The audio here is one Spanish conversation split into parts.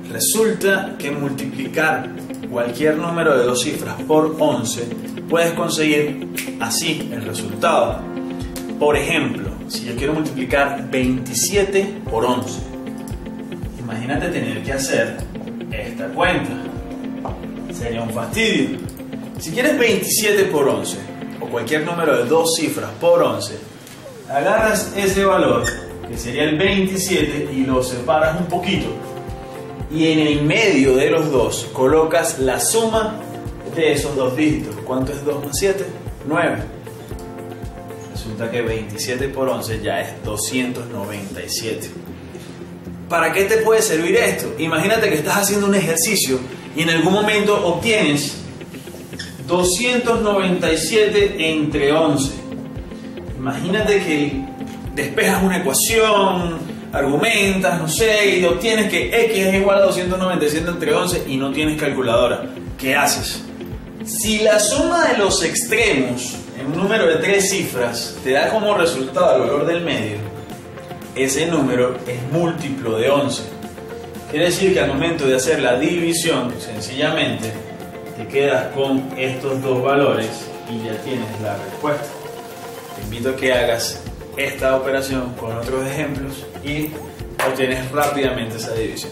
Resulta que multiplicar cualquier número de dos cifras por 11 puedes conseguir así el resultado. Por ejemplo, si yo quiero multiplicar 27 por 11, imagínate tener que hacer esta cuenta. Sería un fastidio. Si quieres 27 por 11 o cualquier número de dos cifras por 11, agarras ese valor, que sería el 27, y lo separas un poquito. Y en el medio de los dos colocas la suma de esos dos dígitos. ¿Cuánto es 2 más 7? 9. Resulta que 27 por 11 ya es 297. ¿Para qué te puede servir esto? Imagínate que estás haciendo un ejercicio y en algún momento obtienes 297 entre 11. Imagínate que despejas una ecuación, argumentas, no sé, y obtienes que x es igual a 297 entre 11 y no tienes calculadora. ¿Qué haces? Si la suma de los extremos en un número de tres cifras te da como resultado el valor del medio, ese número es múltiplo de 11. Quiere decir que al momento de hacer la división, sencillamente te quedas con estos dos valores y ya tienes la respuesta. Te invito a que hagas esta operación con otros ejemplos y obtienes rápidamente esa división.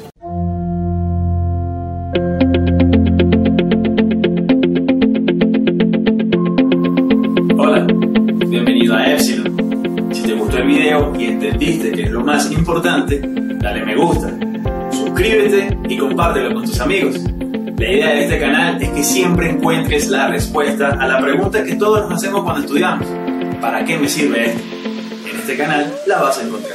Hola, bienvenido a Epsilon. Si te gustó el video y entendiste que es lo más importante, dale me gusta, suscríbete y compártelo con tus amigos. La idea de este canal es que siempre encuentres la respuesta a la pregunta que todos nos hacemos cuando estudiamos: ¿para qué me sirve esto? En este canal la vas a encontrar.